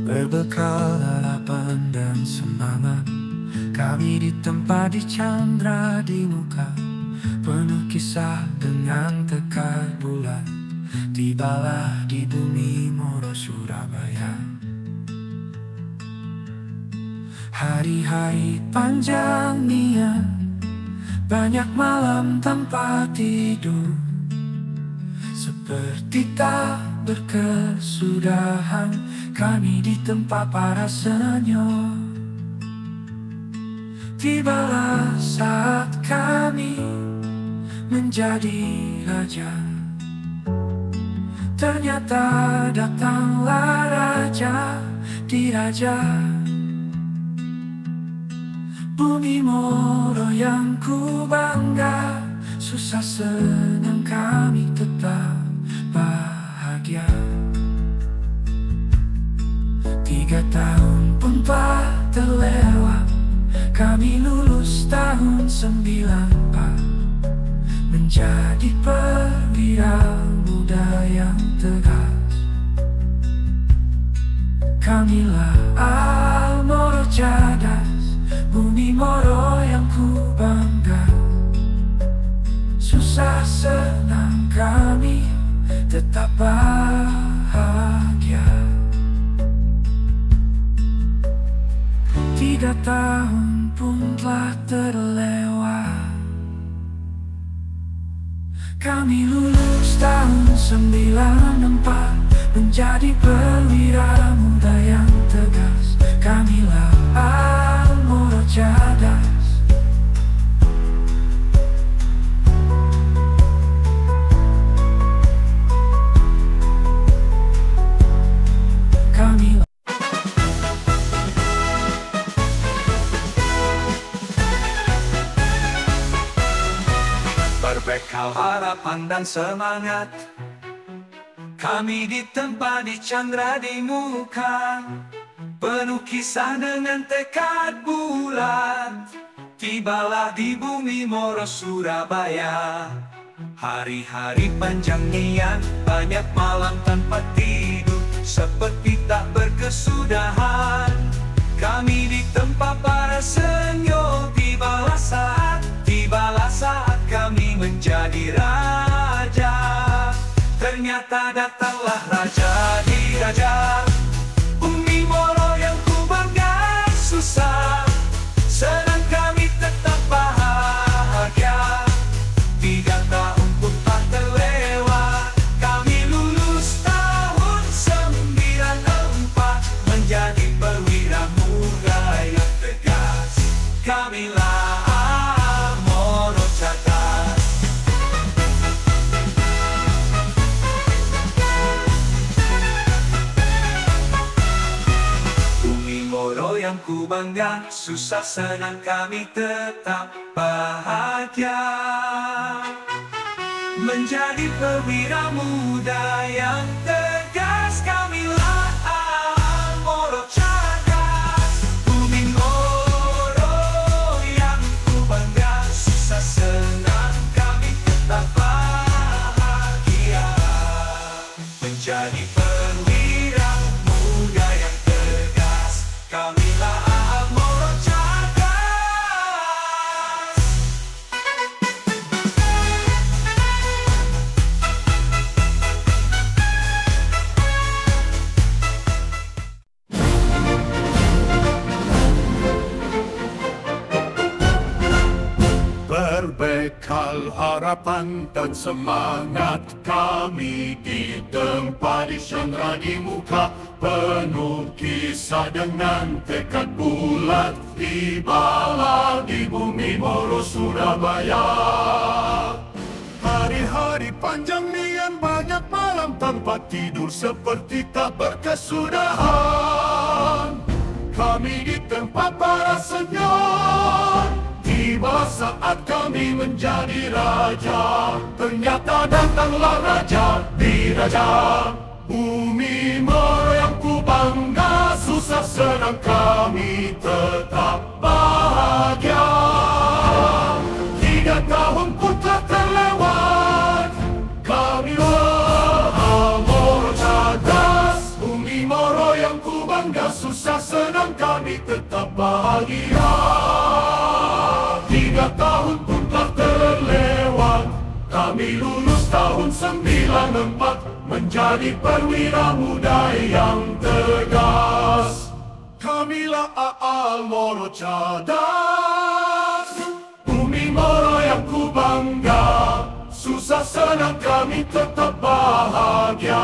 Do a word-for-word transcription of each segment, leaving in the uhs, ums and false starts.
Berbekal harapan dan semangat, kami ditempa di chandra di muka. Penuh kisah dengan tekad bulat, tibalah di bumi Moro Surabaya. Hari-hari panjang niat, banyak malam tanpa tidur, seperti tak berkesudahan. Kami ditempa para senior. Tibalah saat kami menjadi raja. Ternyata datanglah raja di raja. Bumi Moro yang ku bangga, susah senang kami tetap bahagia. Tiga tahun pun telah terlewat, kami lulus tahun sembilan empat, menjadi perwira muda yang tegas. Kamilah Al Moro Cadas, bumi Moro yang ku bangga. Susah senang kami tetap bahagia. Tiga tahun pun telah terlewat, kami lulus tahun sembilan empat, menjadi perwira muda yang tegas. Kamilah Al Moro Cadas. Kamilah berbekal harapan dan semangat, kami ditempa di chandra di muka. Penuh kisah dengan tekad bulat, tibalah di bumi Moro Surabaya. Hari-hari panjang niat, banyak malam tanpa tidur, seperti tak berkesudahan. Kami ditempa para senior. Tibalah saat, tibalah saat kami menjadi raja. Ternyata datanglah raja di raja. Bumi Moro yang ku bangga, susah senang kami tetap bahagia. Tiga tahun pun tak terlewat, kami lulus tahun sembilan empat, menjadi perwira muda yang tegas. Kamilah Al Moro Cadas. Bumi Moro yang ku bangga, susah senang kami tetap bahagia. Menjadi perwira muda yang tegas. Kamilah Al Moro Cadas. Bumi Moro yang ku bangga, susah senang kami tetap bahagia. Menjadi perwira muda yang tegas. Kamilah Al Moro Cadas. Berbekal harapan dan semangat, kami ditempa di chandra di muka. Penuh kisah dengan tekad bulat, tibalah di bumi Moro Surabaya. Hari-hari panjang nian, banyak malam tanpa tidur, seperti tak berkesudahan. Kami ditempa para senior. Tiba saat kami menjadi raja. Ternyata datanglah raja di raja. Bumi Moro yang ku bangga, susah senang kami tetap bahagia. Tiga tahun pun telah terlewat, kami Al Moro Cadas. Bumi Moro yang ku ku bangga, susah senang kami tetap bahagia. Tiga tahun pun telah terlewat, kami lulus tahun sembilan empat, menjadi perwira muda yang tegas. Kamilah A'al Moro Cadas, bumi Moro yang ku bangga, susah senang kami tetap bahagia.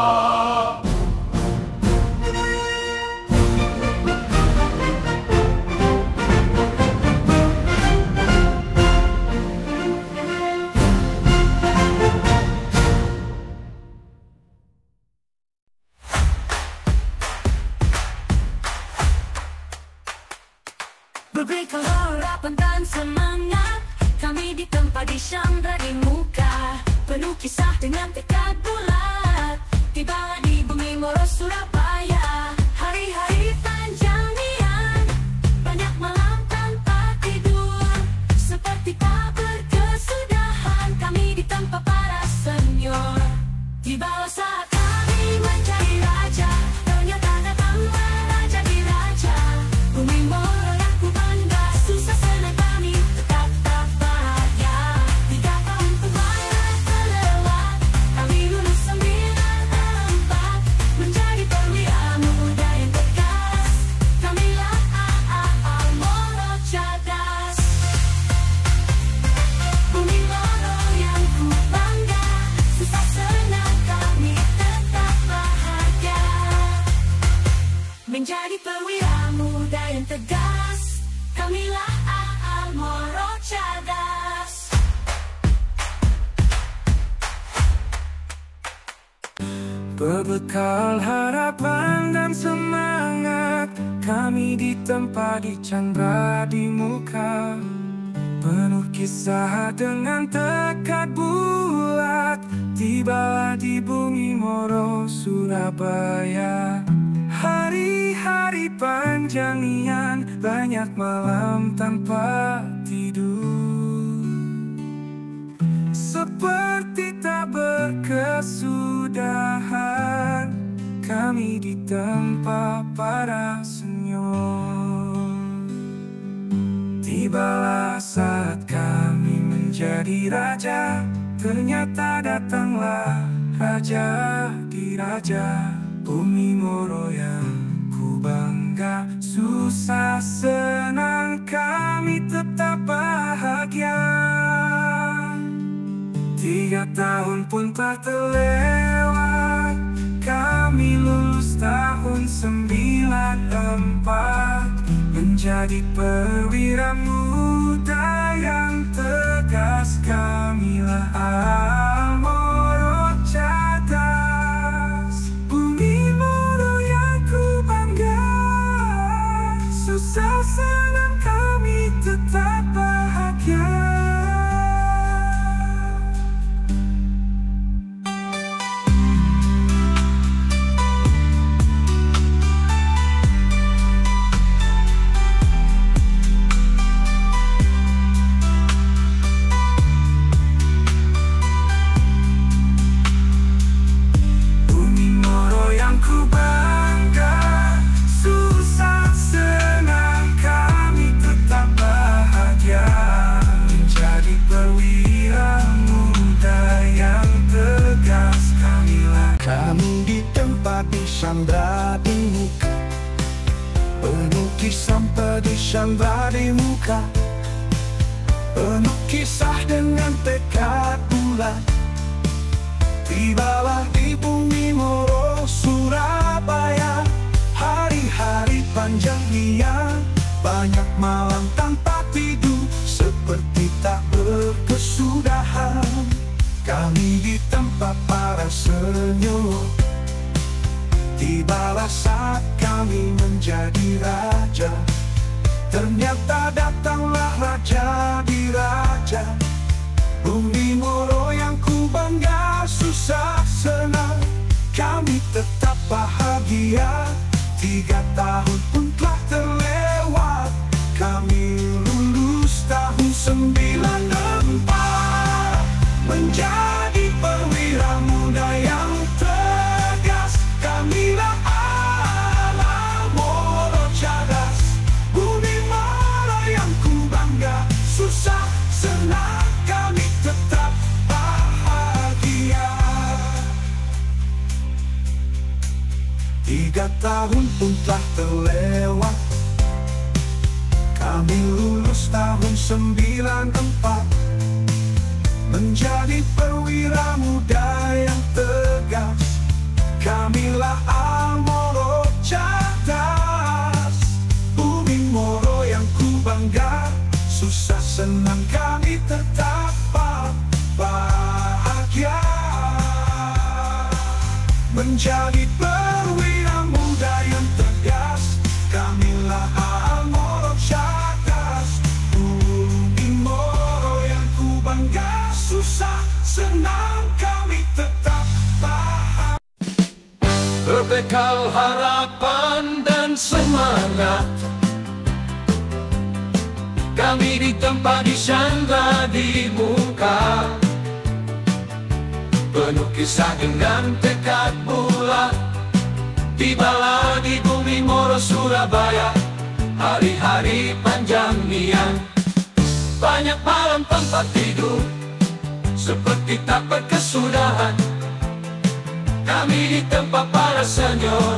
Berberikan harapan dan semangat, kami ditempa di Syamra di muka, penuh kisah dengan tekad bulat, tiba di bumi Moro Surabaya. Hari-hari panjang nian, banyak malam tanpa tidur, seperti tak berkesudahan, kami ditempa para senior. Tiba saat kami menjadi raja, ternyata datanglah raja di raja, bumi Moro yang ku bangga, susah senang kami tetap tak bahagia. Tiga tahun pun terlewat, kami lulus sembilan empat, menjadi perwira muda yang tegas. Kamilah A'al Moro Cadas, bumi Moro yang ku bangga, susah senang kami tetap bahagia. Menjadi perwira muda yang tegas, kamilah A'al Moro Cadas. Berbekal harapan dan semangat, kami ditempa di Chandra di muka, penuh kisah dengan tekad bulat, tibalah di bumi Moro Surabaya. Hari-hari panjang nian, banyak malam tanpa tidur, seperti tak berkesudahan, kami ditempa para senior. Tibalah saat kami menjadi raja, ternyata datanglah raja di raja, bumi Moro yang ku bangga, susah senang kami tetap bahagia. Tiga tahun pun telah terlewat, kami lulus tahun sembilan empat, menjadi perwira muda yang tegas. Kamilah A'al Moro Cadas, bumi Moro yang ku bangga, susah senang kami tetap bahagia. Kami ditempa di Syamra di muka, penuh kisah di Syamra di muka, penuh kisah dengan tekad bulat, tibalah di bumi Moro Surabaya. Hari-hari panjang nian, banyak malam tanpa tidur, seperti tak berkesudahan, kami ditempa para senior. Tibalah saat kami menjadi raja, ternyata datanglah raja di raja, bumi Moro yang ku bangga, susah senang kami tetap bahagia. Tiga tahun pun telah terlewat, kami lulus tahun sembilan empat, menjadi perwira muda yang tegas. Kamilah A'al tahun pun telah terlewat. Kami lulus tahun sembilan empat, menjadi perwira muda yang tegas. Kamilah Almoro cerdas, Bumi Moro yang ku bangga. Susah senang kami tetap bahagia, menjadi perwira muda yang tegas. Kamilah Almoro cerdas, Bumi Moro yang ku bangga. Susah senang kami tetap bahagia, berbekal harapan dan semangat. Kami ditempa disandra di muka, penuh kisah dengan tekad bulat. Tibalah di Bumi Moro Surabaya, hari-hari panjang nian. Banyak malam tanpa tidur, seperti tak berkesudahan. Kami ditempa para senior,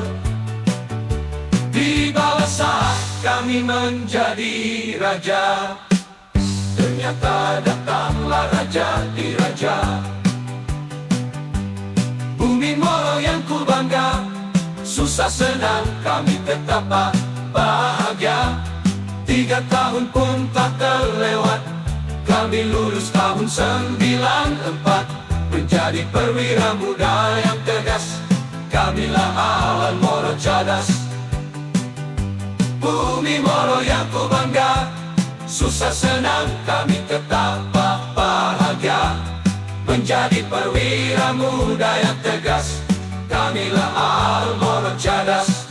tibalah saat kami menjadi raja. Ternyata datanglah raja di raja. Bumi Moro yang ku bangga, susah senang kami tetap bahagia. Tiga tahun pun tak terlewat, kami lulus tahun sembilan empat, menjadi perwira muda yang tegas. Kamilah Almoro cerdas, Bumi Moro yang ku bangga. Susah senang kami tetap bahagia, menjadi perwira muda yang tegas. Kamilah Almoro cerdas.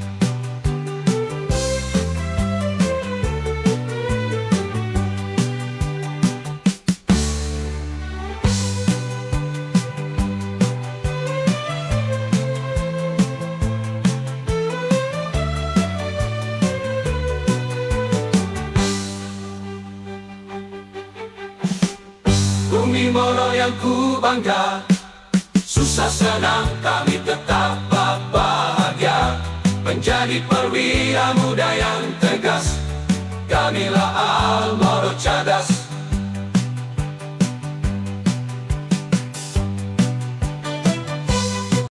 Bumi Moro yang ku bangga, susah senang kami tetap bahagia, menjadi perwira muda yang tegas. Kamilah